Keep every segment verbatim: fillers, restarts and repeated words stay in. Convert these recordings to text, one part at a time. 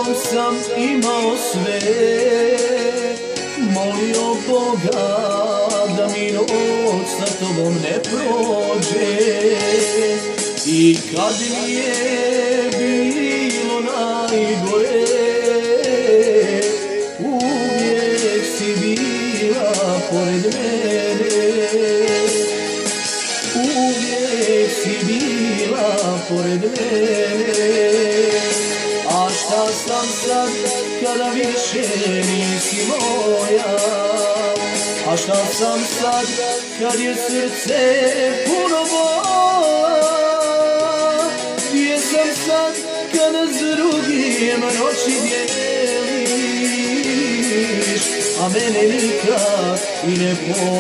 tobom sam imao sve, molio Boga da mi noć sa tobom ne prođe. I kad mi je bilo najgore, uvijek si bila pored mene, uvijek si bila pored mene. A šta sam sad kada više nisi moja, a šta sam sad kad je srce puno boja, gdje sam sad kada s drugim noći dijeliš, a mene nikad i ne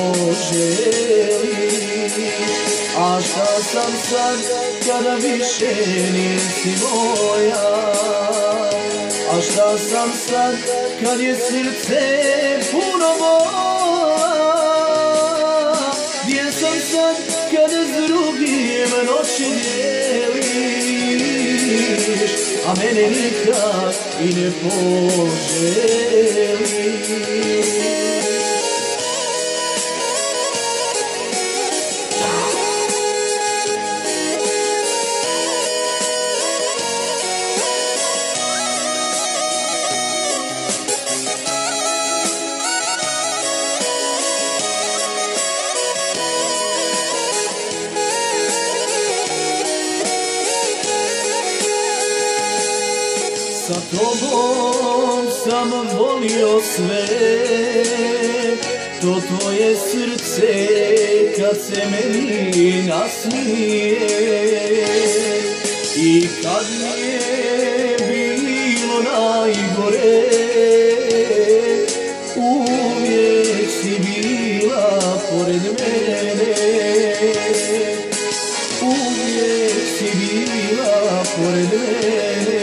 poželiš. A šta sam sad kada više nisi moja, a šta sam sad kad je srce puno boja, gdje sam sad kada s drugim noći dijeliš, a mene nikad i ne poželiš. Sa tobom sam volio sve, to tvoje srce kad se meni nasmije. I kad mi je bilo najgore, uvijek si bila pored mene, uvijek si bila pored mene.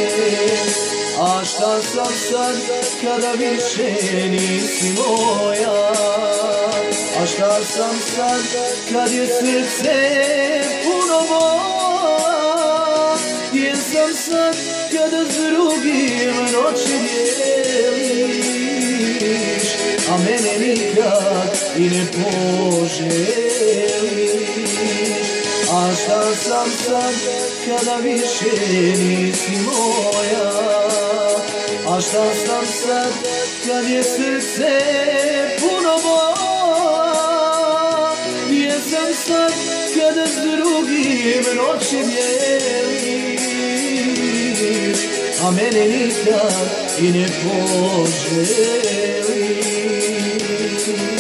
A šta sam sad kada više nisi moja, a šta sam sad kad je srce puno boja, gdje sam sad kada s drugim noći dijeliš, a mene nikad i ne poželiš. A šta sam sad kada više nisi moja, a šta sam sad kad je srce puno boja, gdje sam sad kada s drugim noći dijeliš, a mene nikad i ne poželiš.